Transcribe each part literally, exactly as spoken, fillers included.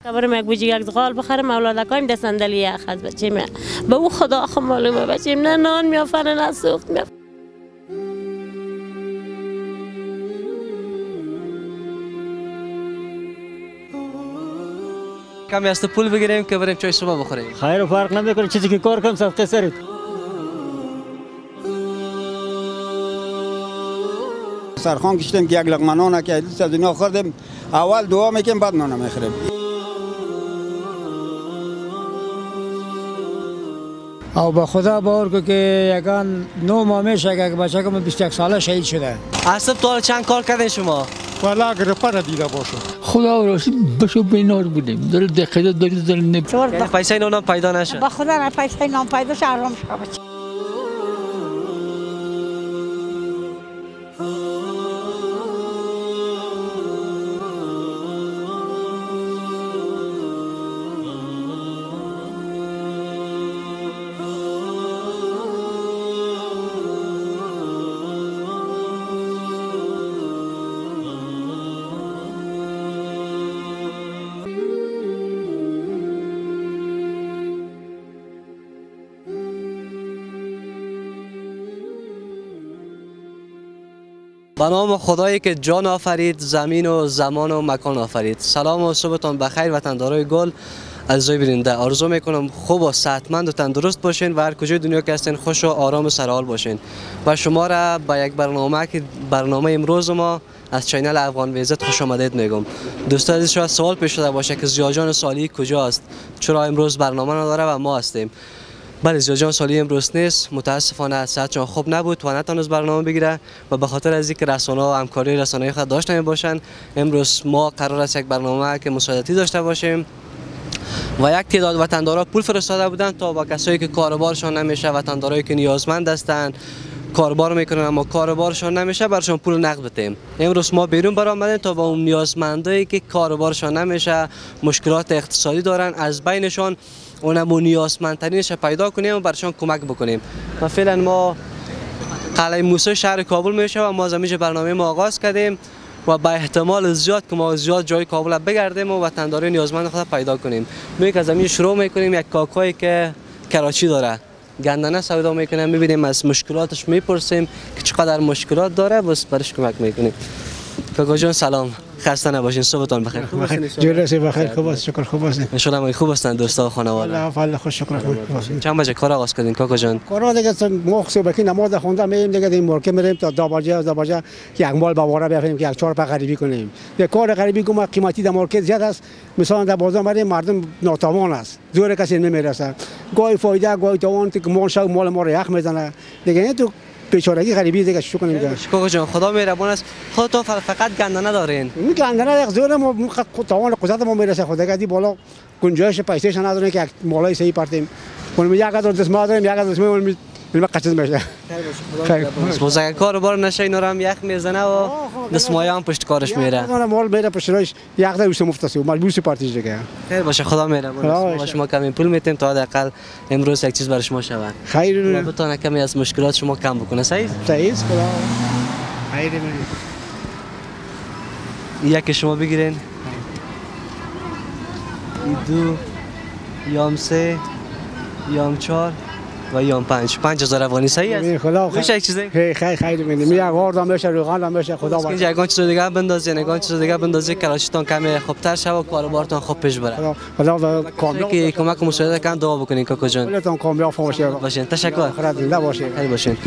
برم یک بوجی یک زغال بخرم اولادکایم ده صندلی یخ از بچه می به او خدا خو معلومه بچه نه نان میافرن نه سوخت میافرن. کمی از تو پول بگیریم که بریم چای صبح بخوریم. خیر و فرق نمیکنه چیزی که کار کنم صدقه سرت. سرخان کشیدیم که یک لقمه نان که دوست از دنیا خوردیم اول دعا میکنیم بعد نان میخوریم. او به خدا باور کو که یگان نو ماه میشه که بچه که بیست و یک ساله شهید شده. اصلا تا چند کار کردین شما؟ والا اگر پر دیده باشه. خدا راست بشو بینار بودیم. در دقیقه دارید در نمی. یعنی پیسه نان پیدا نشه. به خدا نه پیسه نان پیدا شه آرام شه بچه. به نام خدایی که جان آفرید، زمین و زمان و مکان آفرید. سلام و صبحتان بخیر وطندارای گل. عزیزای بیننده آرزو میکنم خوب و صحتمند و تندرست باشین و هر کجای دنیا که هستین خوش و آرام و سرحال باشین. و شما را به یک برنامه که برنامه امروز ما از چینل افغان ویزت خوش آمدید میگم. دوستان عزیز شما سوال پیش شده باشه که زیا جان سالی کجاست؟ چرا امروز برنامه نداره و ما هستیم؟ بله زیا جان سالی امروز نیست، متاسفانه صحتشان خوب نبود و نتونست برنامه بگیره و به خاطر از اینکه رسانه و همکاری رسانه‌ای خود داشته نمیباشند امروز ما قرار است یک برنامه که مساعدتی داشته باشیم و یک تعداد وطندارا پول فرستاده بودند تا با کسایی که کاروبارشان نمیشه، وطندارایی که نیازمند هستند کاربار میکنن اما کاروبارشان نمیشه برشان پول نقد بدیم. امروز ما بیرون برآمدیم تا با اون نیازمندایی که کاروبارشان نمیشه، مشکلات اقتصادی دارن، از بینشان اونمون نیازمندترینش پیدا کنیم و برشان کمک بکنیم. و فعلا ما قلعه موسی شهر کابل میشه و ما از اینجا برنامه ما آغاز کردیم و با احتمال زیاد که ما زیاد جای کابل بگردیم و وطنداری نیازمند خود پیدا کنیم. ما یک از اینجا شروع میکنیم یک کاکایی که کراچی داره گندنه سودا میکنه، میبینیم از مشکلاتش میپرسیم که چقدر مشکلات داره بس برش کمک میکنیم. کاکا جان سلام، خسته نباشین، صبحتون بخیر. خوب هستین؟ جلسه بخیر، خوب است، شکر خوب است. ان شاء الله خوب هستند دوستا و خانواده. الله والله خوش شکر خوب. چند بجه کار آغاز کردین کاکا جان؟ کارا دیگه ما صبح که نماز خوندم میریم دیگه این مارکت میریم تا داباجه داباجه یک مال بواره بفریم که یک چهار پا غریبی کنیم. یک کار غریبی کوم قیمتی در مارکت زیاد است، مثلا در بازار میریم مردم ناتوان است، زور کسی نمیرسه. گاهی فایده گاهی تاوان که مال شو مال ما رو یخ میزنه. دیگه تو بیچارگی غریبی دیگه شو کنیم دیگه. کاکا جان خدا مهربان است، خودتون فقط گندنه دارین؟ این گندنه یک زور ما تاوان قدرت ما میرسه، خدا دی بالا گنجایش پیسهش نداریم که مالای صحیح پرتیم. اون یک از دست ما داریم، یک از دست ما میل قچز میشه. خیر باشه. اگه کاروبار نشه اینا رو هم یخ میزنه و دستمایه هم پشت کارش میره. نه مال میره پشت روش یک تا بیست مفتصی و مجبور سی پارتیش دیگه. خیر باشه خدا مهربان است. ما شما کمی پول میتیم تا حداقل امروز یک چیز برای شما شود. خیر. بتونه کمی از مشکلات شما کم بکنه. صحیح؟ صحیح است خدا. خیر یک شما بگیرین. دو یام سه یام چهار و یام پنج پنج هزار افغانی صحیح است؟ خدا میشه یک چیزی؟ خیر خیر خیر میدیم یک آرد هم بشه روغن هم بشه خدا باشه. اینجا یگان چیز دیگه بندازی یگان چیز دیگه بندازی کراشتون کمی خوبتر شه و کاروبارتون خوب پیش بره. خدا خدا کامیاب که کمک و مساعدت کن دعا بکنین کاکا جان. خودتون کامیاب باشه. باشین تشکر. خدا زنده باشین. خیر باشین.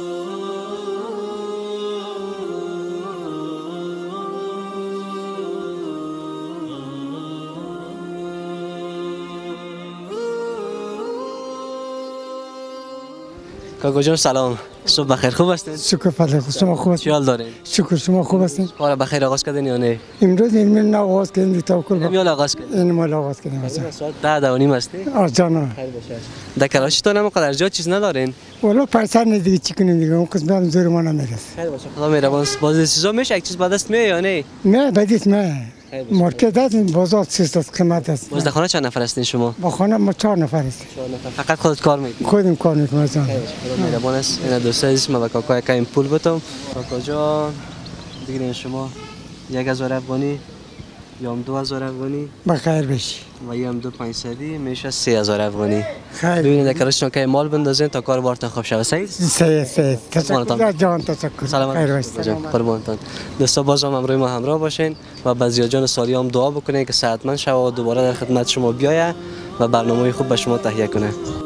کاکا جان سلام، صبح بخیر، خوب هستین؟ شکر فضل شما خوب هستین؟ چی حال دارین؟ شکر شما خوب هستین؟ کار بخیر آغاز کردین یا نه؟ امروز این من آغاز کردیم توکل با. نمیال آغاز کردین؟ این مال آغاز کردیم مثلا. ده ده و نیم هستی؟ آ جان. خیر باشه. در کراچی تو نمیقدر زیاد چیز ندارین؟ والا پیسه نه دیگه چی کنیم دیگه اون قسمت هم زور ما نمیرسه. خیر باشه. خدا مهربان است. باز چیزا میشه یک چیز بعد است میاد یا نه؟ نه بعدش نه. مارکت هست بازار چیست است قیمت است. باز در خانه چند نفر هستین شما؟ با خانه ما چهار نفر هستیم. چهار نفر. فقط خودت کار میکنی؟ خودم کار میکنم جان. خدا مهربان است. اینا دوست عزیز ما با کاکا یک این پول بدم. کاکا جان دیگه شما یک هزار افغانی یام دو هزار افغانی بخیر بشی و یام دو پانصدی میشه سه هزار افغانی. خیر ببینید کارشون که مال بندازین تا کار بارتون خوب شود. صحیح؟ سه سه تشکر جان تشکر. سلامت خیر باشید. قربانتون. دوستا باز هم همراه ما همراه باشین و بزیا جان سالیام دعا بکنین که صحتمند شوه و دوباره در خدمت شما بیایه و برنامه خوب به شما تهیه کنه.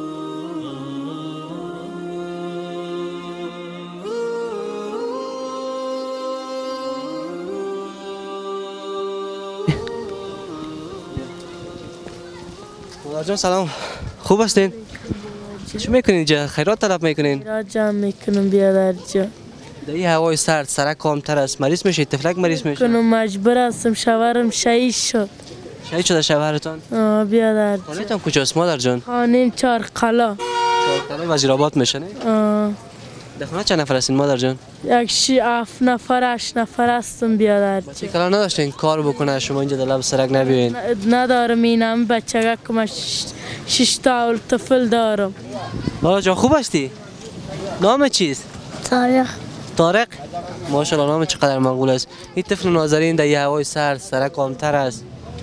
جان سلام، خوب هستین؟ چی میکنین اینجا؟ خیرات طلب میکنین؟ خیرات جمع میکنم بیادر جان. در این هوای سرد سرک کامتر است، مریض میشه؟ تفلک مریض میشه؟ کنم مجبور هستم، شوهرم شهید شد. شهید شده شوهرتان؟ آه بیادر جان. خانه‌تان کجاست مادر جان؟ خانم چارقلا. چارقلا وزیرآباد میشه نه؟ آه. در خانه چند نفر هستین مادر جان؟ یک شی هفت نفر هشت نفر هستم بیادر جان. بچه کلا نداشتین کار بکنه شما اینجا در لب سرک نبیین؟ ندارم اینم بچه که شش تا طفل دارم. مادر جان خوب هستی؟ نام چیست؟ طارق. طارق؟ ماشاءالله نام چقدر منقول است. این طفل نازنین در هوای سرد سرک کامتر است.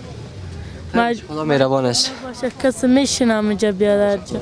خدا مهربان است. باشه کسی میشنم اینجا بیادر جان.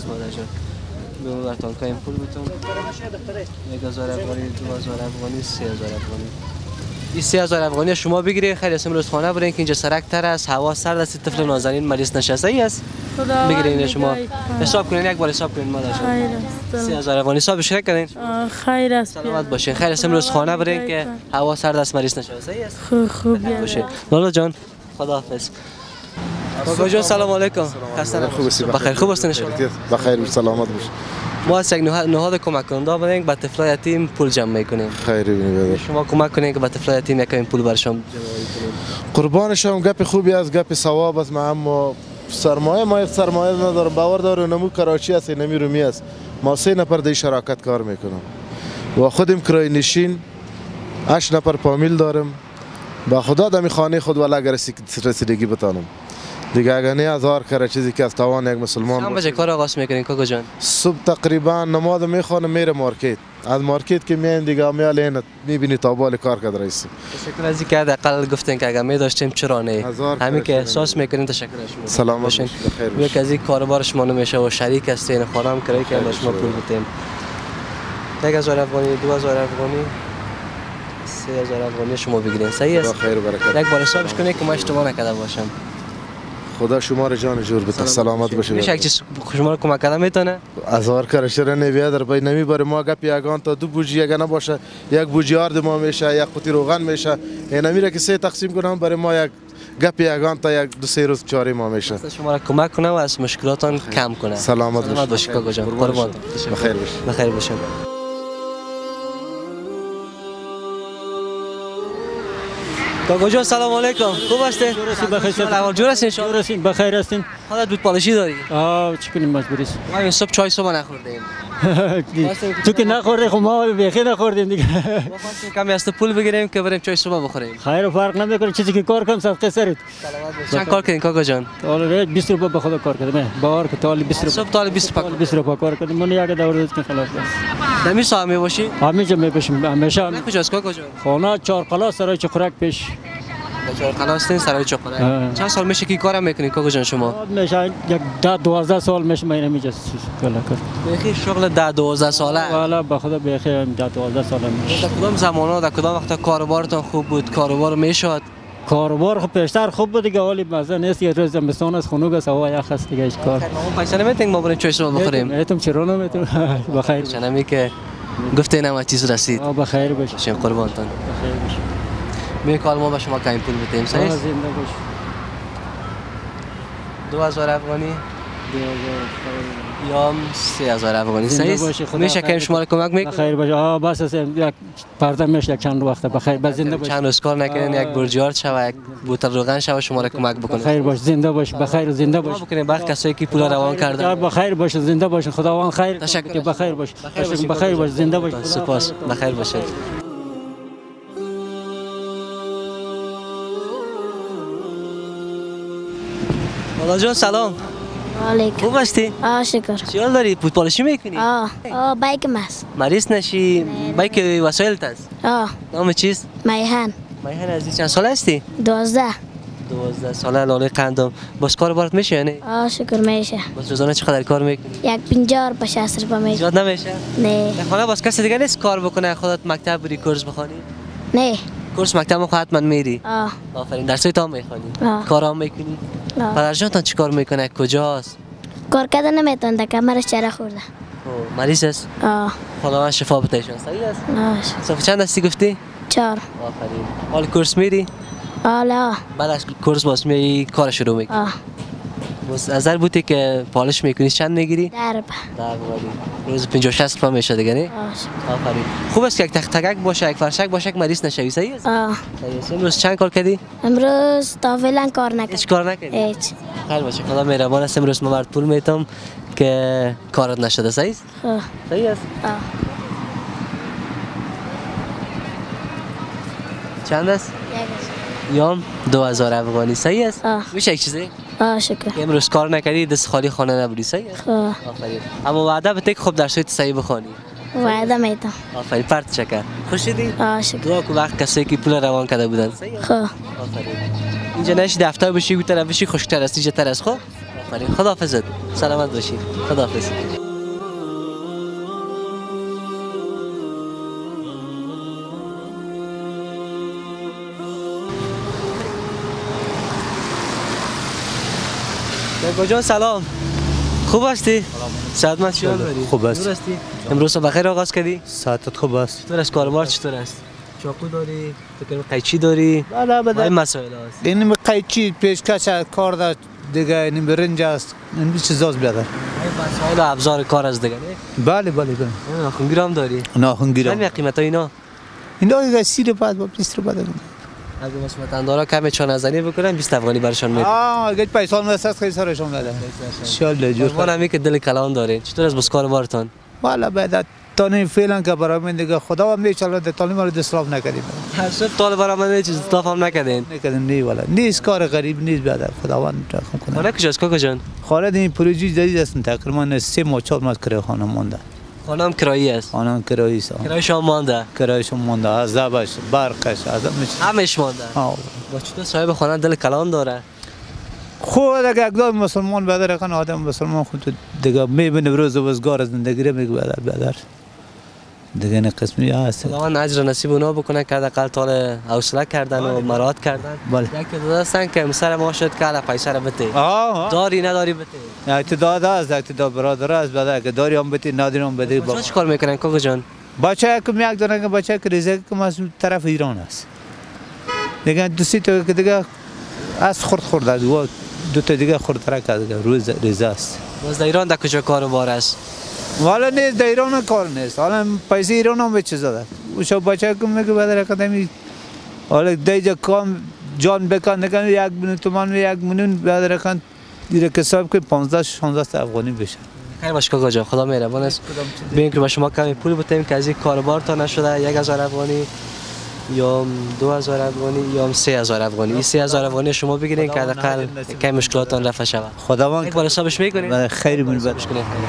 دو برتان که این پول بتون یک هزار افغانی، دو هزار افغانی، سه هزار افغانی. این سه هزار افغانی شما بگیرید خیلی از امروز خانه برین که اینجا سرک تر است، هوا سرد است، طفل نازنین مریض نشسته ای است. بگیرین شما حساب کنین، یک بار حساب کنین مادر جان. خیر است. سه هزار افغانی حسابش کنین. خیر است. سلامت باشین. خیلی از امروز خانه برین که هوا سرد است، مریض نشسته ای است. خوب خوب باشین. لالا جان خداحافظ. بابا جان سلام علیکم. خسته نباشید. بخیر خوب هستین شما؟ بخیر سلامت باشید. ما از یک نهاد کمک کننده بودیم به طفلای یتیم پول جمع میکنیم. خیری بینید. شما کمک کنین که به طفلای یتیم یک پول برشون جمع کنیم. قربانشم گپ خوبی از گپ ثواب است، اما سرمایه ما سرمایه ندارم، باور دارم نمو کراچی است نمی رومی است. ما سه نفر در شراکت کار میکنم و خودم کرای نشین هشت نفر فامیل دارم. با خدا دمی خانه خود ولا اگر رسیدگی بتانم دیگه اگر نه هزار کار چیزی که از توان یک مسلمان. چند بجه کار آغاز میکنین کاکا جان؟ صبح تقریبا نماز میخوانم میره مارکت، از مارکت که میایم دیگه میال این میبینی تا بال کار کرد رئیس. تشکر از اینکه حداقل گفتین که اگر می داشتیم چرا نه، همین که احساس میکنین تشکر از شما. سلامت باشین. یک از این کاروبار شما نمیشه و شریک هستین خانم کرای که با شما پول بدیم. یک هزار افغانی، دو هزار افغانی، سه هزار افغانی شما بگیرین. صحیح است؟ خیر و برکت. یک بار حسابش کنید که ما اشتباه نکرده باشم. خدا شما رو جان جور بده. سلامت باشید. میشه یک چیز شما رو کمک کردن میتونه؟ هزار کارشره نمیاد در پای نمیبره ما گپ یگان تا دو بوجی اگه نباشه یک بوجی آرد ما میشه، یک قوطی روغن میشه، اینا میره که سه تقسیم کنم برای ما یک گپ یگان تا یک دو سه روز چاری ما میشه. شما را کمک کنه و از مشکلاتون کم کنه. سلامت باشید. سلامت باشید کاکا جان. قربان. بخیر باشید. بخیر باشید. کاکا جان سلام علیکم. خوب هستین؟ بخیر. احوال جور هستین شما؟ جور هستین بخیر هستین؟ حالت بود پالشی داری؟ آه چی کنیم مجبوری است. ما این صبح چای صبح نخوردیم. تو که نخوردی خب ما بیخی نخوردیم دیگه. ما خواستیم کمی از تو پول بگیریم که بریم چای صبح بخوریم. خیر فرق نمیکنه چیزی که کار کنم صدقه سرت. چند کار کردین کاکا جان؟ حالا بیست روپیه به خدا کار کردم. باور که تا بیست روپیه. صبح تا بیست روپیه. بیست روپیه کار کردم. من یک دور روز که خلاص. دمی ساعت میباشی؟ همیشه میباشم همیشه. کجاست کاکا جان؟ خانه چهارقلا سرای چخرک پیش. چهارقلا هستین سرای چخرک. چند سال میشه که کارم میکنین کاکا جان شما؟ میشه یک ده دوازده سال میشه من نمیجه کلا کار. بخیر شغل ده دوازده ساله. والا به خدا بخیر ده دوازده سال میشه. در کدام زمانه در کدام وقت کاروبارتون خوب بود؟ کاروبار میشد؟ کاروبار خب پیشتر خوب بود دیگه ولی مزه نیست یه روز زمستان از خنک است هوا یخ است دیگه هیچ کار. ما پیسه نمیتیم ما بریم چای صبح بخوریم. میتونم چرا نمیتونم بخیر. چنمی که گفتین هم چیز رسید. آه بخیر باش. شیم قربانتون. بخیر باش. می کال ما به شما کمی پول بدیم صحیح؟ زنده باش. دو هزار افغانی. یا سه هزار افغانی صحیح؟ میشه که شما رو کمک میکنم؟ بخیر باش. آه بس است یک پرده میشه یک چند وقت بخیر باش زنده باش. چند روز کار نکنین یک برجار شوه یک بوتل روغن شوه شما رو کمک بکنه. بخیر باش زنده باش بخیر زنده باش. بکنین بعد کسایی که پول روان کردن. بخیر باش زنده باش خداوند خیر. تشکر. بخیر باش. بخیر باش زنده باش. سپاس بخیر باشید. مالا جان سلام. علیکم. خوب هستی؟ آه شکر. چی حال داری؟ پول پالشی میکنی؟ آه آه بایک ماست. مریض نشی؟ بایک وسایل است. آه. نام چیست؟ میهن. میهن عزیز چند سال هستی؟ دوازده. دوازده ساله لاله قندم. باز کار بارت میشه یعنی؟ آه شکر میشه. باز روزانه چقدر کار میکنی؟ یک پنجاه به شصت روپیه میشه. زیاد نمیشه؟ نه. در خانه باز کسی دیگه نیست کار بکنه خودت مکتب بری کورس بخونی؟ نه. کورس مکتب خودت حتما میری؟ آه. آفرین. درسای تا میخونی؟ آه. کارام میکنی؟ آه. پدر جان تا چیکار میکنه؟ کجاست؟ کار کردن نمیتونه کمرش چرا خورده. او مریض است؟ آه. خداوند شفا بده ایشان. صحیح است؟ آه. صافی چند هستی گفتی؟ چهار. آفرین. حال کورس میری؟ حالا. بعد از کورس باز می کار شروع میکنی؟ آه. باز نظر بودی که پالش میکنی چند میگیری؟ در روپیه. در والی. روز پنجاه شصت روپیه میشه دیگه نه؟ آه. آفرین. خوب است که یک تخت تگک باشه یک فرشک باشه که مریض نشوی. صحیح است؟ آه. صحیح است. امروز چند کار کردی؟ امروز تا فعلا کار نکردم. هیچ کار نکردی؟ هیچ. خیر باشه. خدا مهربان است. امروز من برات پول میتم که کارت نشده. صحیح است؟ آه. صحیح است. آه. چند است؟ یک یام دو هزار افغانی. صحیح است؟ آه. میشه یک چیزی؟ آه شکر. که امروز کار نکردی دست خالی خانه نبودی. صحیح است؟ آه. آفرین. اما وعده بده که خوب درسایت صحیح بخونی. وعده میتم. آفرین. پرت چکر. خوش شدی؟ آه شکر. دعا که وقت کسی که پول روان کرده بودن. صحیح است؟ خب. آفرین. اینجا نشی دفتر بشی و طرف بشی خوشتر است اینجا تر است. خب آفرین. خداحافظت. سلامت باشی. خداحافظ. جان سلام. خوب هستی؟ سلامت شما داری؟ خوب است. دور هستی؟ امروز بخیر آغاز کردی؟ ساعتت خوب است. چطور است کاربار چطور است؟ چاقو داری؟ فکر قیچی داری؟ بله بله. این مسائل است. این قیچی پیشکش کار داشت دیگه این برنج است. این چیزاست بیادر. این مسائل و ابزار کار است دیگه نه؟ بله بله بله. ناخنگیر هم داری؟ ناخنگیر. چند قیمت اینا؟ اینا دیگه سی روپیه با بیست روپیه دیگه. اگه مثلا دارا کم چانه زنی بکنن بیست افغانی برشان میدن. آه اگه پیسان واسه خیلی سرشون بده. ان شاء الله جور. من همی که دل کلان دارین. چطور از بس کاربارتون؟ والا بعد تانی فعلا که برای من دیگه خدا هم میچاله تعلیم رو اسراف نکردیم. هر شب طالب برای من چیز اسراف هم نکردین. نکردیم نه والا. نیست کار غریب نیست بعد خداوند رحم کنه. خانه کجاست کاکا جان؟ خانه این پروژه جدید است تقریبا سه ماه چهار ماه کرایه خانه مونده. خانه هم کرایی است. خانه هم کرایی است. کرایش هم مانده. کرایش هم مونده. عذابش، برقش، عذاب میشه. همش مانده. آه. با چطور صاحب خانه دل کلان داره؟ خود اگه اقدام مسلمان بدر کن آدم مسلمان خود دیگه میبینه روز روزگار زندگی رو میگه بدر بدر. دیگه این قسمی هست. خداوند اجر نصیب اونا بکنه که حداقل طال حوصله کردن و مراد کردن. بله. یک تعداد هستن که مسر ما شد که حالا پیسه رو بده. آه. داری نداری بده. اعتداد است، اعتداد برادر است، بعد که داری هم بده، نداری هم بده. بچه‌ها چیکار میکنن کاکا جان؟ بچه که میاد دارن که بچه که ریزه که از طرف ایران است. دیگه دوستی تو که دیگه از خورد خورد از و دو تا دیگه خورد کرده روز ریزه است. باز در ایران در کجا کاروبار است؟ والا نیست در ایران کار نیست. حالا پیسه ایران هم به چیز داد. اوشا بچه که میگه بعد رکدمی حالا دیگه کام جان بکن نکن یک میلیون تومان یک میلیون بعد رکن دیگه حساب که پانزده شانزده افغانی بشه. خیر باش کاکا جان خدا مهربان است. ببین که با شما کمی پول بتیم که از این کاروبار تا نشده یک هزار افغانی یا دو هزار افغانی یا سه هزار افغانی. این سه هزار افغانی شما بگیرین که حداقل کمی مشکلاتتان رفع شود. خداوند یک بار حسابش میکنین؟ خیر من بد.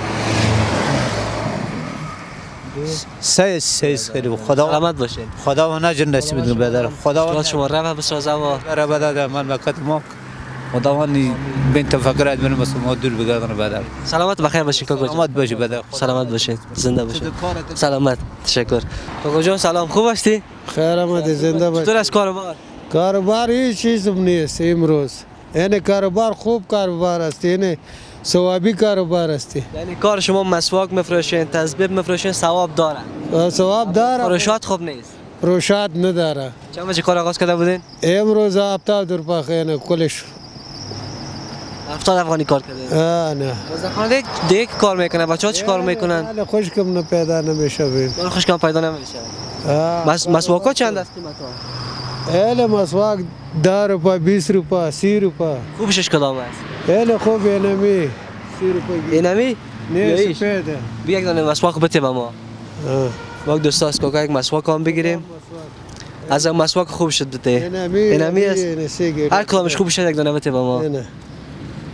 سه سه خیر خدا سلامت باشین. خدا و نجر نصیب بده بدر. خدا شما رفع بسازه و را بدر من وقت ما خداوند بین تفکرات من مسلمان دور بگردن بدر. سلامت بخیر باشین کاکا جان. سلامت باشی بدر. سلامت باشین. زنده باشین. سلامت. تشکر. کاکا جان سلام خوب هستی؟ خیر آمدی زنده باشی. چطور است کاروبار؟ کاروبار هیچ چیز نیست امروز. یعنی کاروبار خوب کاروبار است. یعنی ثوابی کاروبار است. یعنی کار شما مسواک میفروشین، تسبیح میفروشین، ثواب داره. ثواب داره. فروشات خوب نیست. فروشات نداره. چند بجه کار آغاز کرده بودین؟ امروز هفتاد روپیه خیلی کلش. هفتاد افغانی کار کرده. آه نه. مزدخانه دیگه کار میکنه. بچه‌ها چی کار میکنن؟ حال خوشکم نه پیدا نمیشه بین. حال خوشکم پیدا نمیشه. مس مسواکا چند است قیمتا؟ اله مسواک ده روپیه، بیست روپیه، سی روپیه. خوبش کدام است؟ اله خوب اینمی. سی روپیه. اینمی؟ نه سپیده. بیا یک دانه مسواک بده به ما. وقت دوستا از کاکا یک مسواک هم بگیریم. از اون مسواک خوب شد بده. اینمی. اینمی است. هر کدامش خوب شد یک دانه بده به ما. نه.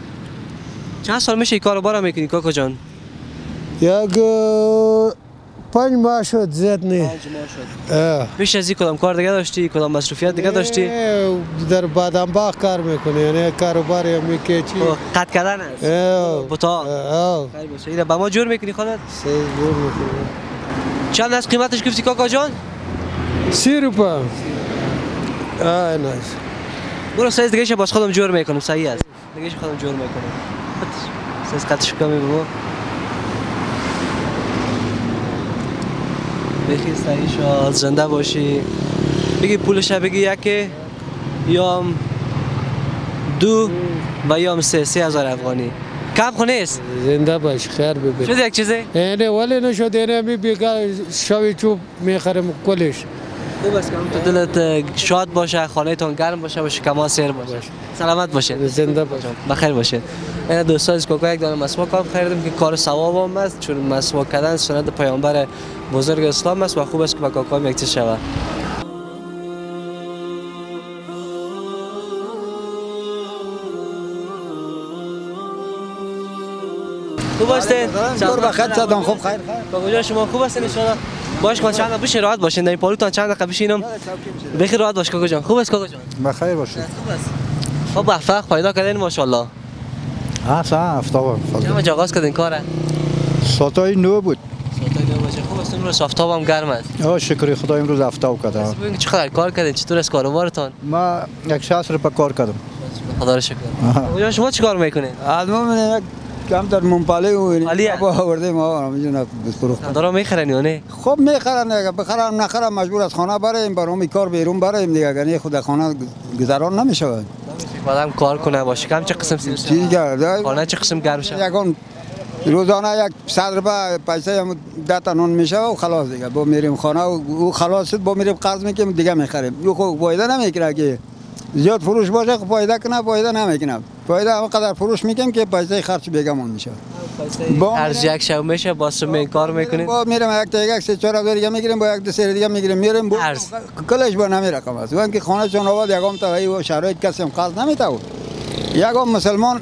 چند سال میشه این کارو بارا میکنی کاکا جان؟ یک پنج ماه شد زیاد نه. پنج ماه شد. پیش از این کدام کار دیگه داشتی؟ کدام مصروفیت دیگه داشتی؟ در بادام باغ کار میکنی، یعنی کاروبار یا میکی چی؟ قطع کردن است. بوتا. خیر باشه. اینا با ما جور میکنی خودت؟ سه جور میکنی. چند از قیمتش گفتی کاکا جان؟ سی روپیه. آه نه. برو سایز دیگه باز خودم جور میکنم، صحیح است. دیگه خودم جور میکنم. سایز قطعش کمی بگو. بخیر صحیح شد، زنده باشی. بگی پولش بگی یکی یام دو و یام سه سه هزار افغانی. کم خو نیست. زنده باش، خیر ببین. شد یک چیزی؟ نه ولی نشد، اینه می بیکار شوی چوب میخرم کلش. خوب است که تو دلت شاد باشه، خانه‌تون گرم باشه و شکما سیر باشه. سلامت باشه. زنده باش. بخیر باشه. این دوستان از کوکا یک دانه مسواک هم خریدم که کار ثواب هم است، چون مسواک کردن سنت پیامبر بزرگ اسلام است و خوب است که با کوکا هم یک چیز شود. خوب هستین؟ دور بخیر صدام خوب خیر. کجا شما خوب هستین ان شاء الله؟ باش کن چند بشه راحت باشین، در این پالوتان چند دقیقه بشینم. بخیر راحت باش کاکا جان. خوب است کاکا جان؟ بخیر باشید. خوب است. خب وفق پیدا کردین ماشاءالله. ها سا افتاب. چند وقت آغاز کردین کاره؟ ساعتای نو بود. ساعتای نو باشه. خوب است امروز آفتاب هم گرم است. آه شکر خدا امروز آفتاب کردم. ببین چقدر کار کردین، چطور است کاروبارتان؟ ما یک شصت روپیه کار کردم. خدا رو شکر. کجا شما چیکار میکنین؟ الان من یک کم در منپاله و با آورده ما میدونم بفروختم. دارا میخرن یا نه؟ خب میخرن دیگه، بخرم نخرم مجبور از خانه بریم، برام کار بیرون بریم دیگه، یعنی خود خانه گذران نمیشه. آدم کار کنه باشه کم چه قسم سیر چی کرده؟ خانه چه قسم گرم شه؟ یکون روزانه یک صد روپیه پیسه هم ده تا نون میشه و خلاص دیگه، با میریم خانه و او خلاص شد با میریم قرض میکنیم دیگه میخریم. او خب فایده نمیکنه که زیاد فروش باشه، خب فایده کنه، فایده نمیکنه. فایده همقدر فروش میکنیم که پیسه خرج بیگمان میشه. هر یک شو میشه با سم کار میکنیم. با میرم یک تا یک سه چهار هزار دیگه میگیریم، با یک دو سه دیگه میگیریم میریم. کلش با نمی رقم است. وان که خانه چون آباد یکم تا ای و شرایط کسی هم قرض نمیتاو. یکم مسلمان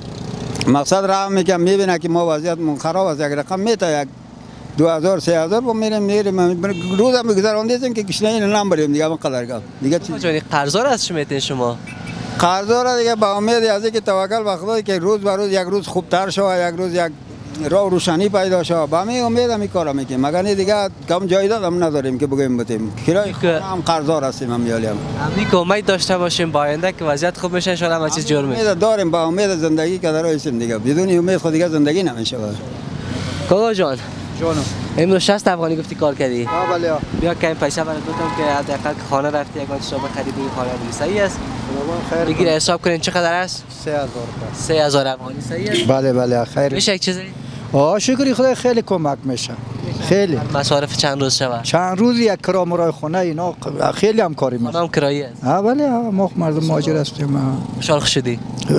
مقصد راه میگم میبینه که ما وضعیت من خراب است، یک رقم میتا یک دو هزار سه هزار با میریم میریم روزم میگذراندیم که کشنه این نام بریم دیگه من قدر گم دیگه چی جانی قرضدار از میتین شما؟ قرضدار دیگه با امید از اینکه توکل به خدا که روز به روز یک روز خوبتر شود، یک روز یک راه روشنی پیدا شود، با می امید می کارا میکنیم. مگر دیگه کم جایداد هم نداریم که بگیم بتیم کرای هم قرضدار هستیم هم میالیم. همین که امید داشته باشیم با آینده که وضعیت خوب میشه ان شاء الله همه چیز جور میشه. داریم با امید زندگی که در هستیم دیگه، بدون امید خود دیگه زندگی نمیشه. کاکا جان جانم امروز شصت افغانی گفتی کار کردی؟ ها بله. بیا که این پیسه برات بدم که حداقل خانه رفتی یک بار صبح خریدی خانه بودی. صحیح است؟ خیر. بگیر حساب کنین چقدر است؟ سه هزار. سه هزار افغانی صحیح است؟ بله بله خیر. میشه یک چیزی؟ آه شکری خدا خیلی کمک میشه. خیلی. مصارف چند روز شود؟ چند روز یک کرا مرای خونه اینا خیلی هم کاری میشه. خانم کرایی است. ها بله ما مردم مهاجر هستیم. خوشحال شدی؟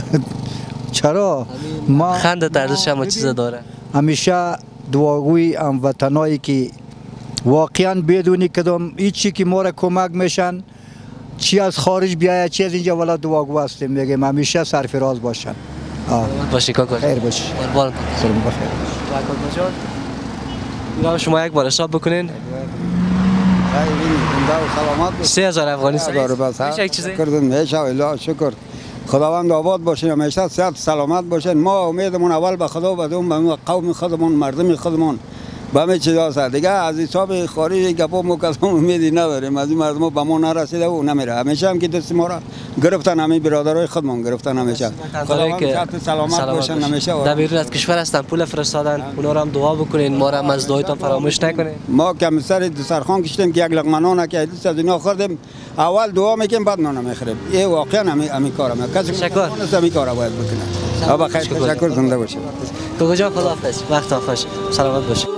چرا؟ ما خنده ارزش هم چیز داره. همیشه دعاگوی هموطنایی که واقعا بدونی کدام هیچی که ما را کمک میشن، چی از خارج بیاید چی از اینجا، والا دعاگو هستیم میگیم همیشه سرفراز باشن. آه باشی کاکا. خیر باشی. قربان. سلام بخیر. کاکا جان. اینا شما یک بار حساب بکنین. سه هزار افغانی میشه یک چیزی؟ کردن میشه الله شکر. خداوند آباد باشین، همیشه صحت سلامت باشین. ما امیدمون اول به خدا و دوم به قوم خودمون، مردم خودمون، به همه چیزا است دیگه. از حساب خارجی گپا مکسم امیدی نداریم، از این مردم به ما نرسیده و نمیره. همیشه هم که دست ما را گرفتن، همین برادرای خودمون گرفتن همیشه. خداوند صحت سلامت باشن همیشه. در بیرون از کشور هستن پول فرستادن، اونا رو هم دعا بکنین، ما را هم از دعایتان فراموش نکنین. ما که سر دسترخوان کشیدیم که یک لقمه نان که دوست از اینا خوردیم، اول دعا میکنیم بعد نان میخوریم. این واقعا همین همین کارا ما کسی شکر همین کارا باید بکنه. آبا خیر تشکر زنده باشید. کاکا جان خداحافظ، وقت خوش، سلامت باشید.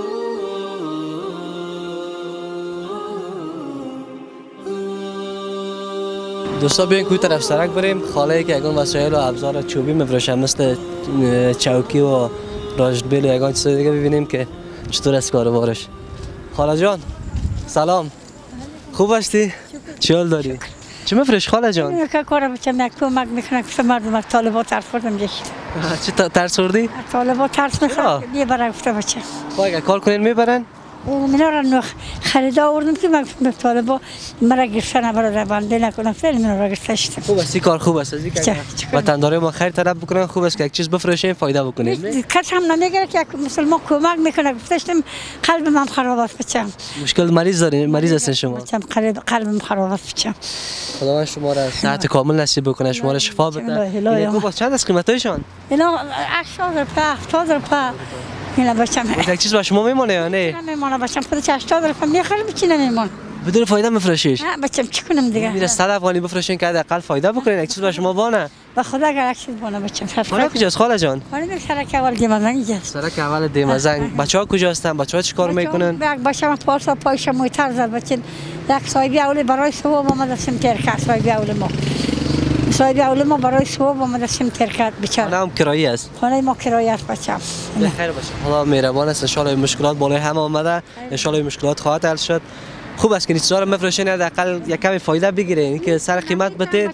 دوستا بیاین کوی طرف سرک بریم. خاله که یگان وسایل و ابزار چوبی میفروشن مثل چوکی و راجبیل و یگان چیز دیگه ببینیم که چطور است کاروبارش. خاله جان سلام، خوب هستی؟ چی حال داری؟ چی میفروشی خاله جان؟ که کارم چه یک کمک میکنه که مردم طالبات ترس خوردم دیگه. چی ترس خوردی؟ طالبات ترس میخواد میبرن گفته بچه. خب اگه کار کنین میبرن؟ مینا را خرید آوردم که من طالبا مرا گرفتن برای بنده نکنم فعلا مینا را گرفتشتم. خوب است کار خوب است. از اینکه وطنداری ما خیر طلب بکنن خوب است که یک چیز بفروشیم فایده بکنیم. کس هم نمیگه که مسلمان کمک میکنه گفتشتم قلب من خراب است بچم. مشکل مریض دارین مریض هستین شما. بچم قلب قلبم خراب است بچم. خداوند شما را صحت کامل نصیب بکنه شما را شفا بده. اینکو با چند از قیمتایشان؟ اینا هشتاد روپیه هفتاد روپیه. اینا بچم. یک چیز با شما میمونه یا نه؟ نمیمونه بچم خودش هشتاد روپیه میخرم چی نمیمونه. بدون فایده میفروشیش؟ نه بچم چی کنم دیگه؟ میره صد افغانی بفروشین که حداقل فایده بکنین یک چیز با شما وانه. با خدا اگر یک چیز بونه بچم. خاله کجاست خاله جان؟ خاله در سرک اول دیمزنگ اینجاست. سرک اول دیمزنگ. بچه‌ها کجا هستن؟ بچه‌ها چیکار میکنن؟ یک بچه‌م پارسا پایش موتر زد بچه یک صاحبی اولی برای صبح اومد سمتر کرد صاحبی اولی ما. صاحبی اولی ما برای صبح اومد سمتر کرد بیچاره. خانه هم کرایی است. خانه ما کرایی است بچه‌م. خیر باشه. خدا مهربان است ان شاء الله مشکلات بالای هم اومده. ان شاء الله مشکلات خواهد حل شد. خوب است که این چیزا رو بفروشین حداقل یک کمی فایده بگیرین که سر قیمت بده.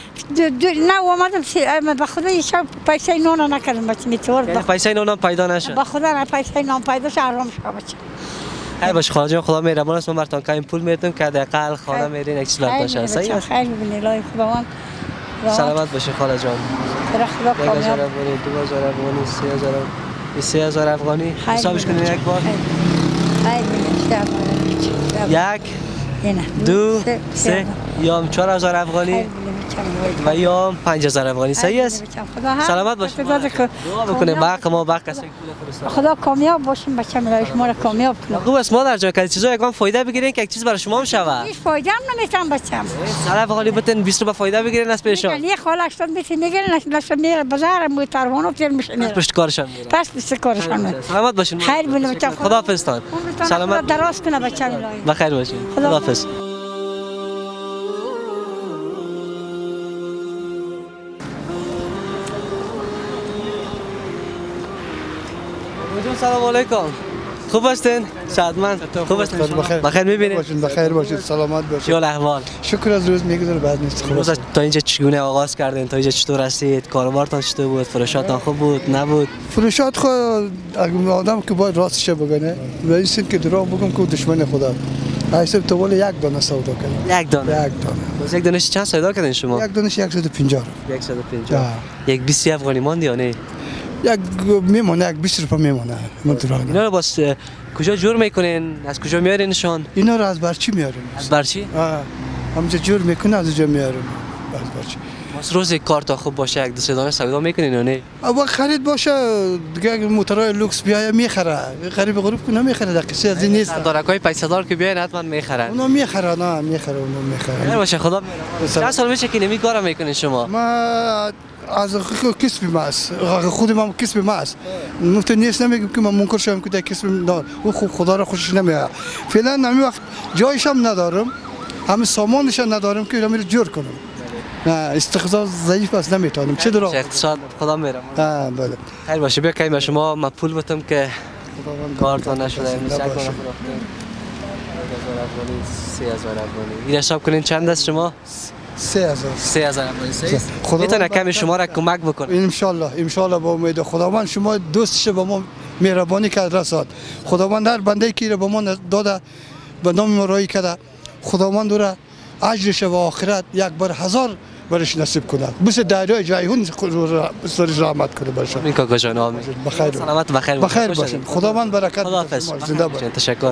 نه اومدم به خدا یه شب پیسه نون نکردم بچه میتورد. پیسه نون پیدا نشد. به خدا نه پیسه نون پیدا شد آرام شد بچه. ای باش خاله جان خدا مهربان است ما براتون کمی پول میدیم که حداقل خانه میرین یک چیز لطف باشه. صحیح است. خیر ببینید لای خداوند. سلامت باشه خاله جان. خدا کامیاب. دو هزار افغانی، سه هزار افغانی، سه هزار افغانی. حسابش کنین یک بار. خیر ببینید. یک دو سه یام چهار هزار افغانی و یام پنج هزار افغانی صحیح است. سلامت باشید. دعا بکنیم باقی ما باقی کسی خدا کامیاب باشیم بچه‌م برای شما را کامیاب کنه. خوب است مادر جان که چیزا یکم فایده بگیرین که یک چیز برای شما هم شود. هیچ فایده هم نمیتونم بچه‌م. سال افغانی بتن بیست روپیه فایده بگیرین از پیشون. یه خاله هشتاد میتونی میگیرین نشون میره بازار موتروانو تیر میشه. پشت کارشان میره. پس پشت کارشان میره. سلامت باشین. خیر بله بچه‌م. خداحافظ تان. سلامت دراز کنه بچه‌م. بخیر باشین. خداحافظ. سلام علیکم. خوب هستین؟ شادمند. خوب هستین؟ بخیر. بخیر می‌بینید؟ بخیر باشید. سلامت باشید. چه احوال؟ شکر از روز میگذره بعد نیست. خوب است. تا اینجا چگونه آغاز کردین؟ تا اینجا چطور رسید؟ کاروبارتان چطور بود؟ فروشاتان خوب بود؟ نبود؟ فروشات خود آدم که باید راستش بگه. ولی که دروغ بگم که دشمن خدا. حساب تو ولی یک دانه سودا کردم. یک دانه. یک دانه. باز یک دانه چند سودا کردین شما؟ یک دانه صد و پنجاه. صد و پنجاه. یک بیست افغانی ماند یا نه؟ یک میمونه یک بیست روپیه میمونه مدران. اینا رو باز کجا جور میکنین؟ از کجا میارینشون؟ اینا رو از برچی میاریم. از برچی؟ آه. همونجا جور میکنه از اونجا میاریم. از برچی. باز روز کار تا خوب باشه یک دو سه دانه سودا میکنین یا نه؟ اول خرید باشه دیگه موتورای لوکس بیای میخره. غریب غریب کنه میخره دقیقه از این نیست. دارکای پیسه دار که بیاین حتما میخرن. اونا میخره نه میخره اونا میخره. باشه خدا چند سال میشه که نمی کارا میکنین شما؟ ما از کسب ماست خود ما کسب ماست مفت نیست نمیگم که من منکر شوم که کسب دار او خدا را خوشش نمیاد فعلا نمی وقت جایش هم ندارم همه سامانش ندارم که رو جور کنم نه استقطاع ضعیف است نمیتونم چه درو اقتصاد خدا میرم ها بله خیر باشه بیا که شما ما پول بتم که کارتون نشده میشه کنم سه هزار افغانی این حساب کنین چند است شما سه هزار سه هزار افغانی میتونه کمی شما را کمک بکنه ان شاء الله ان شاء الله با امید خداوند شما دوستش با ما مهربانی کرد رساد خداوند هر بنده کی را به ما داده به نام ما رای کرده خداوند را اجرش و آخرت یک بار هزار برش نصیب کنه بس دریای جایهون سرش رحمت کنه برشون این کاکا جان آمین بخیر سلامت بخیر بخیر باشید خداوند برکت بده زنده باشید تشکر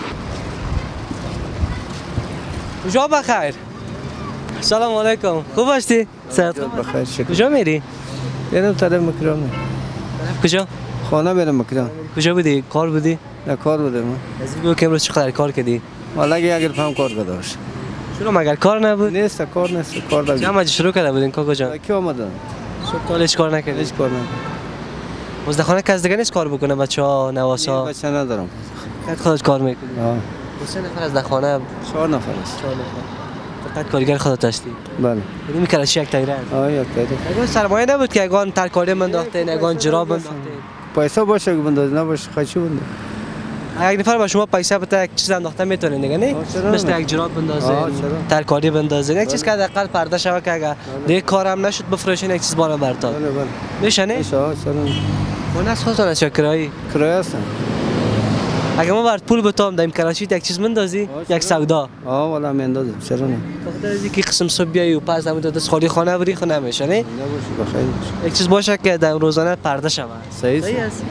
کجا بخیر سلام علیکم خوب هستی صحت بخیر شکر کجا میری میرم طرف مکرم کجا خانه میرم مکرم کجا بودی کار بودی نه کار بودم از این که امروز چقدر کار کردی والا اگر فهم کار کرده باشه چرا مگر کار نبود نیست کار نیست کار داشت چند شروع کرده بودین کاکا جان کی اومدن صبح تا هیچ کار نکردی هیچ کار نکردم مزدخانه کس دیگه نیست کار بکنه بچه‌ها نواسا بچه ندارم فقط خودت کار میکنی ها سه نفر از دخانه چهار نفر است چهار نفر فقط کارگر خودت هستی بله یعنی میکرد چی یک تایره آه یک تایره اگه سرمایه نبود که اگان ترکاری منداختین اگان جراب منداختین پیسه باشه که بنداز نباشه خاچی بنده یک نفر با شما پیسه بده یک چیز انداخته میتونین دیگه نه مثل یک جراب بندازین ترکاری بندازین یک چیز که حداقل پرده شوه که اگه دیگه کارم نشد بفروشین یک چیز بالا برتاد بله بله میشه نه میشه سلام اون از خودتون از یا کرایی کرایه هستن اگه ما برات پول بتام در کراچی یک چیز مندازی یک سودا آه والا مندازم چرا نه بخاطر از اینکه قسم صبح بیای و پس هم دست خالی خانه بری خو نمیشه نه بخیر یک چیز باشه که در روزانه پرده شود صحیح است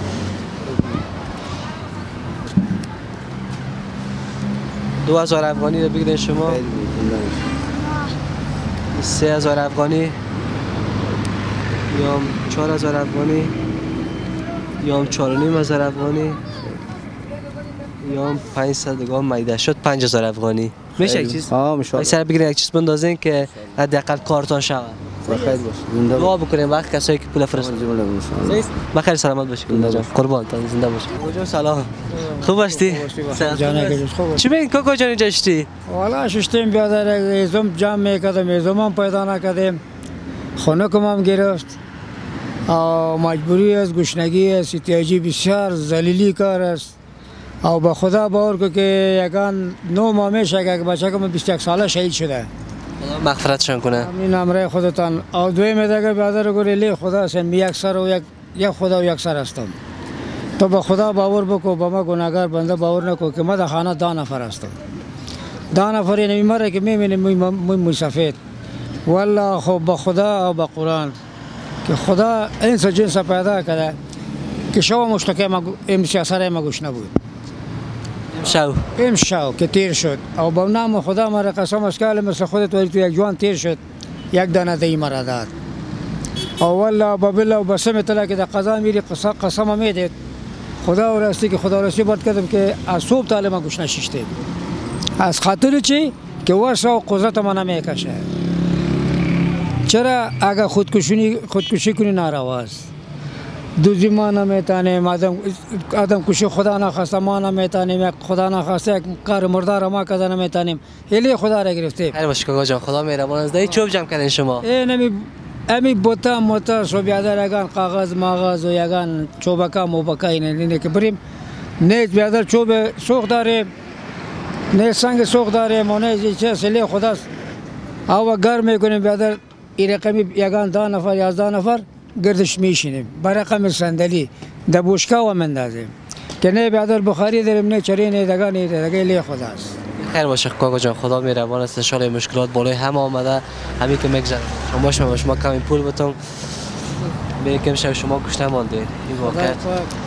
دو هزار افغانی رو بگیرین شما سه هزار افغانی یا چهار هزار افغانی یا چهار و نیم هزار افغانی یا پانصد گام میده شد پنج هزار افغانی میشه یک چیز؟ ها میشه سر بگیرین یک چیز بندازین که حداقل کارتون شود بخیر باش دعا بکنیم وقت کسایی که پول فرستادن بخیر سلامت باشی قربان تا زنده باشی کجا سلام خوب هستی چی بین کوکو جان جشتی والا ششتیم بیادر ایزم جمع میکردم ایزم هم پیدا نکردیم خونه کم هم گرفت مجبوری است گشنگی است احتیاجی بسیار ذلیلی کار است او به خدا باور کو که یگان نو ماه میشه که بچه که بیست و یک ساله شهید شده خدا مغفرتشان کنه این امره خودتان او دوی میده بیادر گوری لی خدا است یک سر و یک یک خدا و یک سر هستم تو به خدا باور بکو با ما گناهگار بنده باور نکو که ما در خانه ده نفر هستم ده نفر اینمی مره که میبینیم موی موی سفید والله خب به خدا و به قرآن که خدا انس جنس پیدا کرده که شو مشتکه ما امسی اثر ما گوش نبود شو امشو که تیر شد او با نام خدا مرا قسم است که مثل خودت ولی تو یک جوان تیر شد یک دانه دی مرا داد او والله با بالله و بسم تعالی که در قضا میری قسم میدید خدا و راستی که خدا راستی باد کردم که از صبح تعالی ما گوش نشیشته از خاطر چی که واسه و قدرت ما نمیکشه چرا اگه خودکشی خودکشی کنی نارواست دوزی ما نمیتانیم آدم آدم کشی خدا نخواسته ما نمیتانیم خدا نخواسته یک کار مردار ما کردن نمیتانیم هلی خدا را گرفته خیر باش کاکا جان خدا مهربان است دایی چوب جمع کردین شما این نمی امی بوتا موتا سو بیادر یگان کاغذ ماغذ و یگان چوبکا موبکا اینه که بریم نیت بیادر چوب سوخ داره نه سنگ سوخ داره مونه چه سلی خداست او گرم میکنیم بیادر این رقمی یگان ده نفر یازده نفر گردش میشینیم برای رقم صندلی در بوشکا و مندازیم که نه بیادر بخاری داریم نه چری نه دگا نه دگا لی خداست خیر باشه کاکا جان خدا مهربان است ان شاء الله مشکلات بالای هم آمده همین که میگذره شما باش ما شما کمی پول بتون میگم شب شما کش نمانده این واقعا در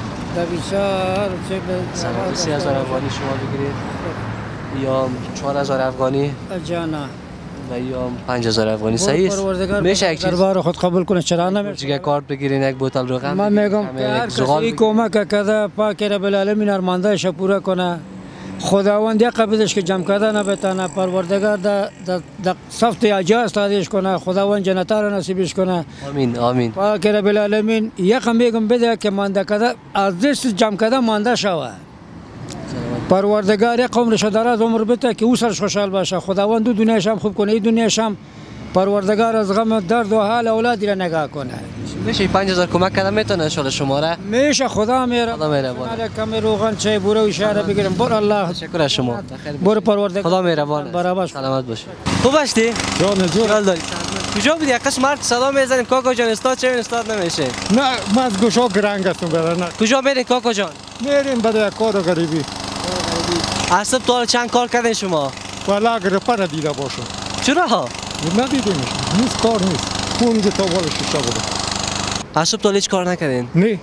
بیشتر چه سه هزار افغانی شما بگیرید یا چهار هزار افغانی جانا و یا پنج هزار افغانی صحیح است میشه یک چیز دربار خود قبول کنه چرا نمیشه دیگه کارت بگیرین یک بوتل روغن من میگم هر کسی کمک کرده پاک رب العالمین ارماندهش پورا کنه خداوند یک قبیلش که جمع کرده نبتانه پروردگار در در صفت اجاز تادیش کنه خداوند جنت را نصیبش کنه آمین آمین پاک رب العالمین یک میگم بده که مانده کرده از دست جمع کرده مانده شوه پروردگار یک عمرش دراز عمر بده که او سرش خوشحال باشه خداوند دو دنیاش هم خوب کنه این دنیاش هم پروردگار از غم درد و حال اولادی را نگاه کنه میشه پنج هزار کمک کردم میتونه ان شاء الله شما را میشه خدا میره خدا مهربان کم روغن چای بوره و اشاره بگیرم بر الله تشکر از شما بر پروردگار خدا مهربان برابر سلامت باش خوب هستی جان جان داری کجا بودی یکش مرد صدا میزنیم کاکا جان استاد چه استاد نمیشه نه من از گوشا گرنگ هستم برای نه کجا میری کاکا جان میریم برای کار غریبی اصلا تو چند کار کردین شما والا اگر پر دیده باشم چرا ندیدیمش نیست کار نیست خون تا والا شیشه بوده اصلا تو هیچ کار نکردین نه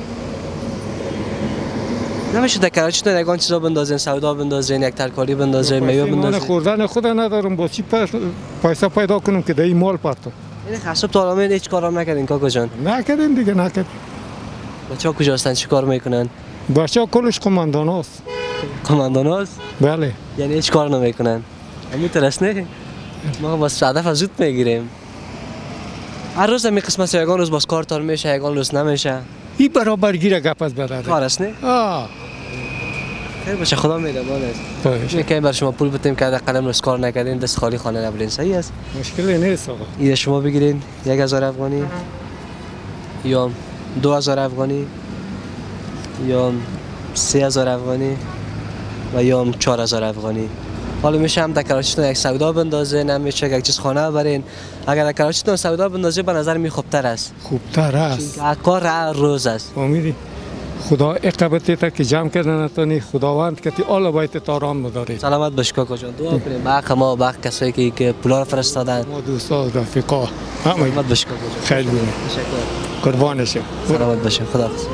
نمیشه در کراچی تو نگان چیزا بندازین سودا بندازین یک ترکاری بندازین میوه بندازین خوردن خود ندارم با چی پیسه پیدا کنم که در این مال پرتم این خاصه تو الان هیچ کارام نکردین کاکا جان نکردین دیگه نکردین بچه‌ها کجا هستن چی کار میکنن بچه‌ها کلش قماندان هست قماندان هست بله یعنی هیچ کار نمیکنن همین ترس نه ما بس هدف از زود میگیریم هر روز می قسمت یگان روز باز کار تار میشه یگان روز نمیشه این برابر گیره گپ از برادر کار است نه آه خیر باشه خدا مهربان است میگم بر شما پول بتیم که قلم روز کار نکردین دست خالی خانه نبرین صحیح است مشکلی نیست آقا این شما بگیرین یک هزار افغانی یا دو هزار افغانی یا سه هزار افغانی و یا چهار هزار افغانی حالا میشه هم در کراچیتون یک سودا بندازین هم میشه یک چیز خانه برین اگر در کراچیتون سودا بندازی به نظر می خوبتر است خوبتر است کار هر روز است امیدی خدا اقبت که جمع کردن تانی خداوند که آل بایت تاران بدارید. سلامت باش کاکا جان. دعا کنیم با ما با کسایی که که پولا رو فرستادن. ما دوستا رفیقا. سلامت باش کاکا جان. خیلی تشکر. قربان شم. سلامت باش. خداحافظ.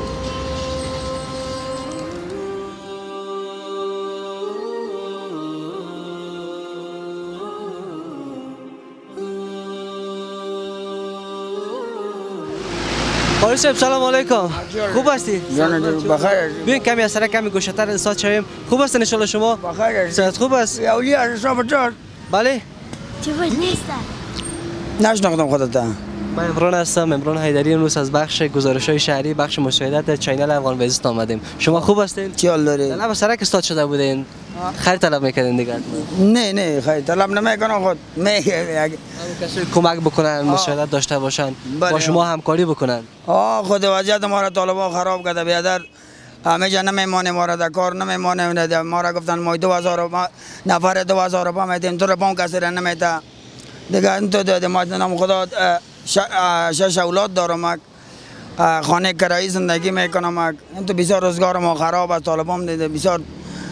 قاری صاحب سلام علیکم. خوب هستی؟ جان بخیر. ببین کمی از سر کمی گوشتر انسان شویم. خوب هستین ان شاء الله شما؟ بخیر. صحت خوب است؟ اولی حساب جان. بله. چی بود نیستن؟ نشناختم خودت. من عمران هستم، عمران حیدری. امروز از بخش گزارش‌های شهری، بخش مشاهدات چینل افغان ویزیت آمدیم. شما خوب هستین؟ چی حال داری؟ نه با سرک استاد شده بودین. خرید طلب میکردین دیگه؟ نه نه خرید طلب نمیکنم خود. می کسی کمک بکنن، مشاهدات داشته باشن، با شما همکاری بکنن. آه خود وضعیت ما را طالبان خراب کرده بیادر. همه جا نمیمانه ما را در کار نمیمانه. ما را گفتن ما دو هزار نفر دو هزار روپا میدیم تو را پام کسی را نمیده. دیگه این تو داده ما نام خدا شش اولاد دارم. خانه کرایی زندگی میکنم. این تو بسیار روزگار ما خراب است. طالبان دیده بسیار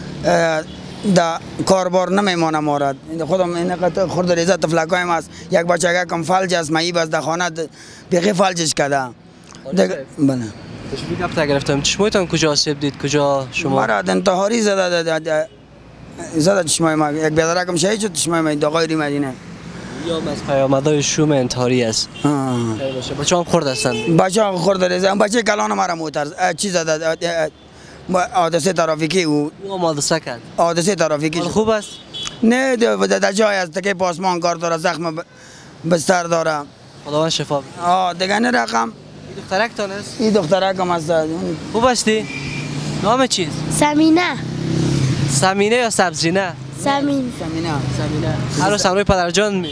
دا کاربار نمیمانه مارد. خودم این قطع خورد ریزه تفلکایم است. یک بچه کم فلج است. مایی بس در خانه بقیه فلجش کرده. دیگه بله. تشبیه گفته گرفتم. چشمایتان کجا آسیب دید؟ کجا شما؟ مرد انتحاری زده زده چشمای ما. یک بیادرکم شهید شد چشمای ما در غیر مدینه. یا از پیامدهای شوم انتحاری است. بچه هم خورد هستن؟ بچه هم خورد ریزه. بچه کلان مرا موتر چیز زده حادثه ترافیکی او او حادثه کرد. حادثه ترافیکی خوب است؟ نه در جای است که پاسمان کار داره، زخم بستر داره. خداوند شفا بده. آه دیگه نه رقم. این دخترکتان است؟ این دخترکم است. خوب هستی؟ نام چیست؟ سمینه. سمینه یا سبزینه؟ سمین. سمینه. سمینه. هر روز سمروی پدرجان می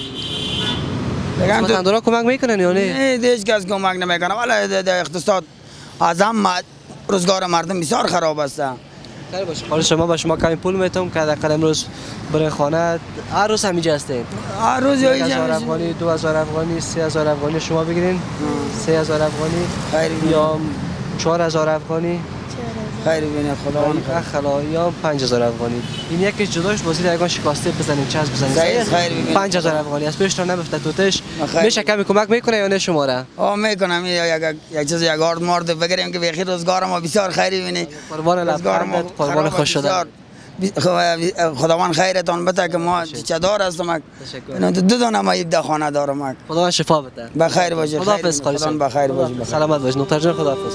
شما تندورا کمک میکنن یا نه؟ نه دیش کس کمک نمیکنه. ولی در اقتصاد اعظم روزگار مردم بسیار خراب است. خیر باشه. حالا شما با شما کمی پول میتونم که حداقل امروز برای خانه هر روز همینجا هستین. هر روز یک هزار افغانی، دو هزار افغانی، سه هزار افغانی شما بگیرین. سه هزار افغانی یا چهار هزار افغانی. خیر ببینید خداوند خلا یا پنج هزار افغانی. این یکی جداش بازی درگان شکاسته بزنیم چسب بزنیم. خیر ببینید پنج هزار افغانی است. پیش تا نبفته توتش. میشه کمی کمک میکنه یا نه شما را؟ آه میکنم. یک یک چیز یک آرد مارد بگیریم که بخیر روزگار ما بسیار خیری ببینید. قربان لبخندت، قربان خوش شدن. خداوند خیرتان بده که ما چدار هستم. دو دانه ما در خانه دارم. خداوند شفا بده. بخیر باشه. خداحافظ. خداوند بخیر باشه. سلامت باش. نوتر جان خداحافظ.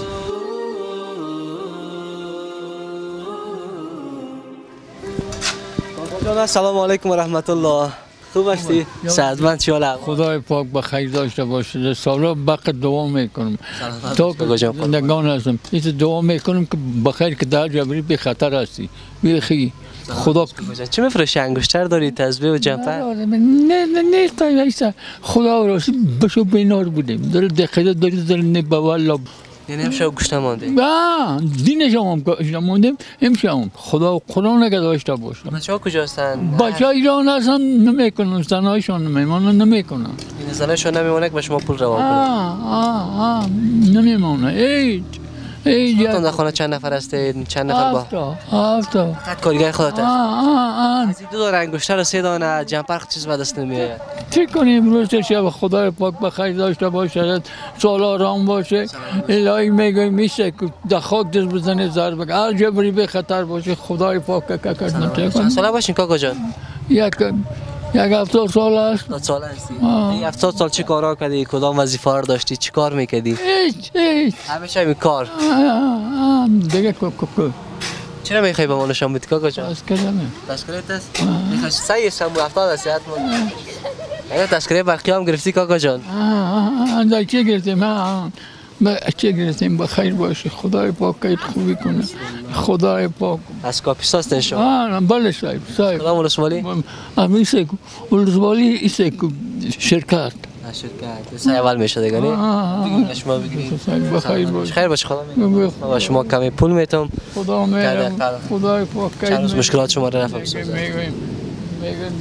جان سلام علیکم و رحمت الله. خوب هستی؟ صحتمند چی حال؟ خدای پاک بخیر داشته باشه. سالا بق دعا میکنم. تا زندگان هستم. این دعا میکنم که بخیر که در جبری به خطر هستی. بخی خدا چه میفروشی؟ انگشتر داری، تسبیح و جمپر؟ نه نه نه تا خدا راستی بشو بینار بودیم. در دقیقه داری در نه بالا. یعنی امشب گوشت نمانده؟ نه دینش هم گوشت نماندیم. امشب خدا قرآن نگه داشته باشه. بچه ها کجا هستن؟ بچه ها ایران هستن نمیکنن. زنهایشان نمیمانن نمیکنن. این زنهایشان نمیمانه که به شما پول روا کنن؟ آه آه آه نمیمانه. ایج ایج در خانه چند نفر هستید؟ چند نفر با؟ هفتا هفتا فقط کارگر خودت هست؟ آه آه از این دو دار انگشتر و سه دانه جمپر چیز به دست نمیآید؟ چی کنیم روز شب خدای پاک بخیر داشته باشه، سال آرام باشه. الهی میگه میشه که در خاک دست بزنه زر بگه هر جبری به خطر باشه خدای پاک که کرد نمیشه. ساله باشین کاکا جان؟ یک یک هفتاد سال است. هفتاد سال هستی؟ این هفتاد سال چی کارا کردی؟ کدام وظیفه رو داشتی؟ چی کار میکردی؟ هیچ هیچ همیشه همین کار؟ دیگه کو کو کو چرا میخوای به ما نشان بدی کاکا جان؟ تذکره تذکرت است؟ میخوای سعی سمو هفتاد است حتما. اگه تذکره برقی هم گرفتی کاکا جان؟ اندای چی گرفتیم؟ چه گرفتیم بخیر باشه. خدای پاک کیت خوبی کنه. خدای پاک از کاپیساست انشاء الله. بله صاحب صاحب. کدام ولسوالی؟ همین سکو ولسوالی ایسکو شرکت. شرکت. سه اول میشه دیگه نه؟ شما بگیرید. بخیر باشه. خیر باشه خدا میگم. با شما کمی پول میتونم. خدا میگم. خدای پاک کیت. چند روز مشکلات شما رو رفع بسازه. میگم میگم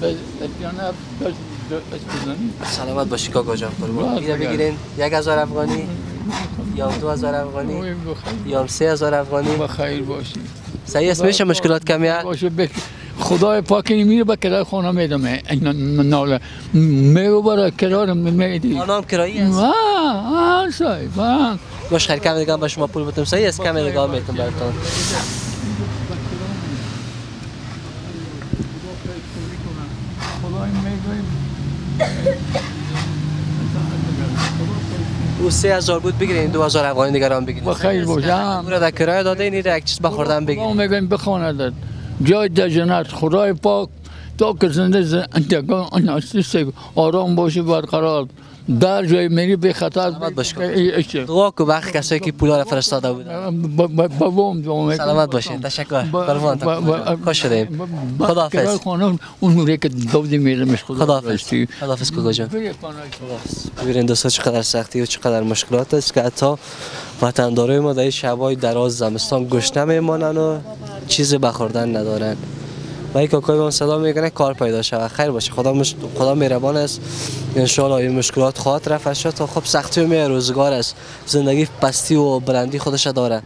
سلامت باشی کاکا جان. قربان. بگیرین یک هزار افغانی. یا دو هزار افغانی یا سه هزار افغانی بخیر باشی. صحیح است میشه مشکلات کمیه باشه بک خدای پاک میره به کرای خونه میدم این ناله میگو برای کرای میدی آنام کرایی است آه آه صاحب آه باش خیر کم دیگه با شما پول بدم صحیح است کم دیگه میتونم براتون او سه هزار بود بگیرین دو هزار افغانی دیگه هم بگیرین بخیر باشه برای در کرایه داده این یک چیز بخوردن بگیرین ما میگیم بخواند جای در جنت خدای پاک تا که زنده زندگان آرام باشه برقرار در جای میری به خطر دعا کو بخ کسایی که پولا را فرستاده بودن بابام دعا سلامت باشین تشکر قربانتون خوش شدیم خداحافظ اون نوری که داودی میرمش خداحافظ خداحافظ کوگا جان ببینید دوستا چقدر سختی و چقدر مشکلات است که حتی وطندارای ما در شبای دراز زمستان گشنه میمانن و چیزی بخوردن ندارن و این کاکای به اون صدا میکنه کار پیدا شود خیر باشه خدا مش... خدا مهربان است ان شاء الله این مشکلات خواهد رفع شد تا خب سختی و می روزگار است زندگی پستی و بلندی خودش داره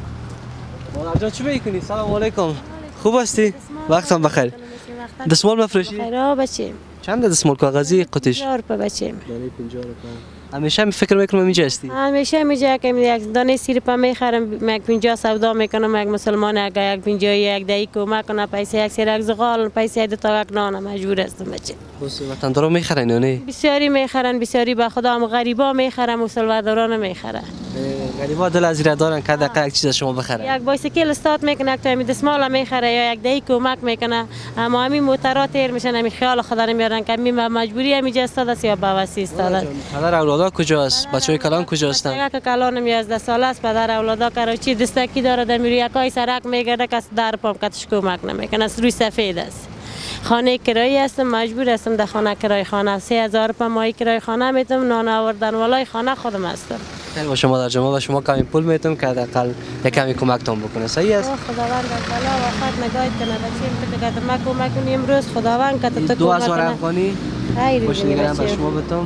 مادر چی میکنی سلام علیکم خوب هستی وقتم بخیر دستمال مفروشی خیرا بچیم چند دستمال کاغذی قطیش پنجاه روپه بچیم پنجاه روپه همیشه می فکر میکنم اینجا هستی همیشه میجا که یک دانه سی روپه میخرم یک پنجاه سودا میکنم یک مسلمان اگه یک پنجاه یک دهی کمک کنه پیسه یک سر یک زغال پیسه دو تا یک نان مجبور هستم بچه بس وطندارا میخرن یا نه بسیاری میخرن بسیاری به خدا هم غریبا میخرن مسلمانان میخرن غریبا دل از دارن که حداقل یک چیز شما بخرن یک بایسیکل استارت میکنه یک تا همین دستمال میخره یا یک دهی کمک میکنه اما همین موترا تیر میشن همین خیال خدا نمیارن که همین مجبوری همینجا استاد است یا بواسطه استاد پدر اولادا کجاست بچهای کلان کجا هستن که کلانم یازده ساله است پدر اولادا کراچی دستکی داره در میری یکای سرک میگرده کس در پام کتش کمک نمیکنه از روی سفید است خانه کرایی هستم مجبور هستم در خانه کرای خانه سه هزار روپیه ماهی کرای خانه میتم نان آوردن والای خانه خودم هستم خیلی با شما در جمع و شما کمی پول میتم که حداقل یک کمی کمکتون بکنه صحیح است خداوند بالا وقت نگاهت کنه بچیم که ما کمک کنی امروز خداوند که تو دو هزار افغانی خیلی باشه نگران به شما بتم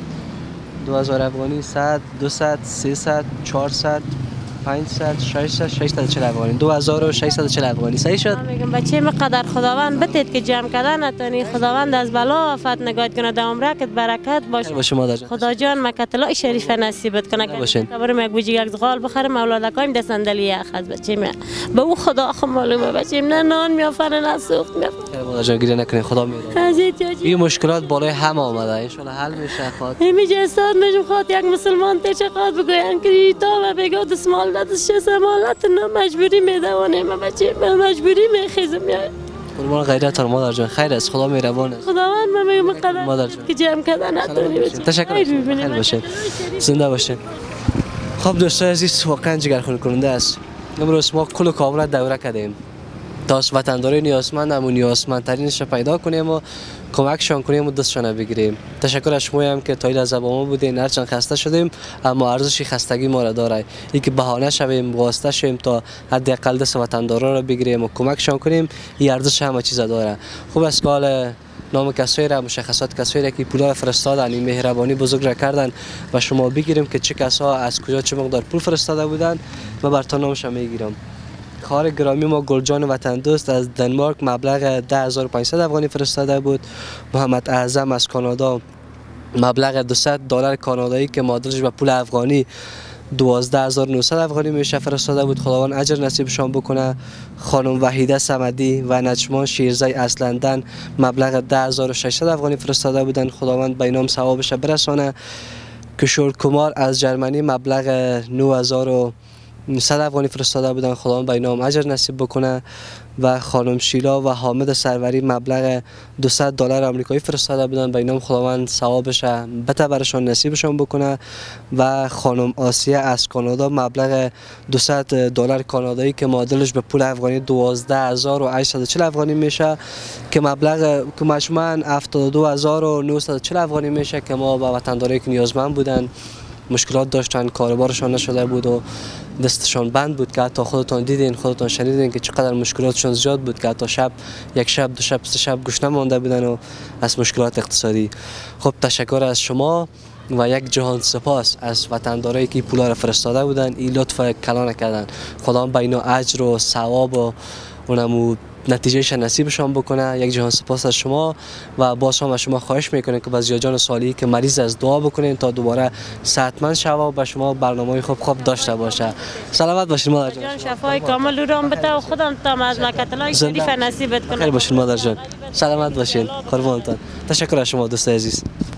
دو هزار افغانی صد دویست سیصد چهارصد پانصد ششصد ششصد و چهل افغانی دو هزار و ششصد و چهل افغانی صحیح شد میگم بچه مقدر خداوند بتید که جمع کردن نتونی خداوند از بلا آفت نگاهت کنه در عمرت برکت باشه باشه مادر جان خدا جان مکتلا شریف نصیبت کنه که برم یک بوجی یک زغال بخرم اولادکایم د صندلی اخذ بچه می به او خدا خو معلومه بچه نه نان میافره نه سوخت میافره مادر جان گریه نکنین خدا میدونه این مشکلات بالای هم آمده ان شاء الله حل میشه خود میجه استاد میجم خود یک مسلمان تیچه خود بگوین که تا و بگو دسمال دادش چه سمالت نه مجبوری میدوانه ما بچه مجبوری میخیزم یا قربان غیرت تو مادر جان خیر است خدا مهربان است خداوند من میگم مقدر که جمع کردن نتونی تشکر خیر باشید زنده باشید خب دوستان عزیز واقعا جگرخون کننده است امروز ما کل کاملا دوره کردیم تا وطندارای نیازمند و نیازمندترینش رو پیدا کنیم و کمکشان کنیم و دستشان بگیریم. تشکر از شما هم که تا اینجا با ما بودین. هرچند خسته شدیم اما ارزش خستگی ما را داره. این که بهانه شویم واسطه شویم تا حداقل دست وطندارا را بگیریم و کمکشان کنیم، این ارزش همه چیز داره. خوب است که نام کسایی را، مشخصات کسایی را که پول را فرستادن، این مهربانی بزرگ را کردن و شما بگیریم که چه کسا از کجا چه مقدار پول فرستاده بودن. من براتون نامش میگیرم. خواهر گرامی ما گلجان وطن دوست از دنمارک مبلغ ده هزار و پانصد افغانی فرستاده بود. محمد اعظم از کانادا مبلغ دویست دلار کانادایی که معادلش به پول افغانی دوازده هزار و نهصد افغانی میشه فرستاده بود. خداوند اجر نصیبشان بکنه. خانم وحیده صمدی و نجمان شیرزی از لندن مبلغ ده هزار و ششصد افغانی فرستاده بودند. خداوند به اینام ثوابش برسانه. کشور کمار از جرمنی مبلغ نه هزار و صد افغانی فرستاده بودن. خداوند به اینام اجر نصیب بکنه. و خانم شیلا و حامد سروری مبلغ دویست دلار آمریکایی فرستاده بودن. به اینام خداوند ثوابش بته برشان نصیبشان بکنه. و خانم آسیه از کانادا مبلغ دویست دلار کانادایی که معادلش به پول افغانی دوازده هزار و هشتصد و چهل افغانی میشه که مبلغ که مجموعاً هفتاد و دو هزار و نهصد و چهل افغانی میشه که ما به وطندارایی که نیازمند بودن، مشکلات داشتن، کاروبارشان نشده بود و دستشان بند بود که حتی خودتان دیدین، خودتان شنیدین که چقدر مشکلاتشان زیاد بود که حتی شب یک شب دو شب سه شب گوش نمانده بودن و از مشکلات اقتصادی. خب تشکر از شما و یک جهان سپاس از وطندارایی که پولا را فرستاده بودن، این لطف کلان کردن. خدا به اینا اجر و ثواب و اونمو نتیجهش نصیبشان بکنه. یک جهان سپاس از شما و باز هم از شما خواهش میکنه که باز جان صالحی که مریض از دعا بکنین تا دوباره صحتمند شوه و به شما برنامه خوب خوب داشته باشه. سلامت باشین مادر جان. شفای کامل رو بده و خودم تام از مکتلای شریف نصیبت کنه. خیر باشین مادر جان. سلامت باشین. قربانتان. تشکر از شما دوست عزیز.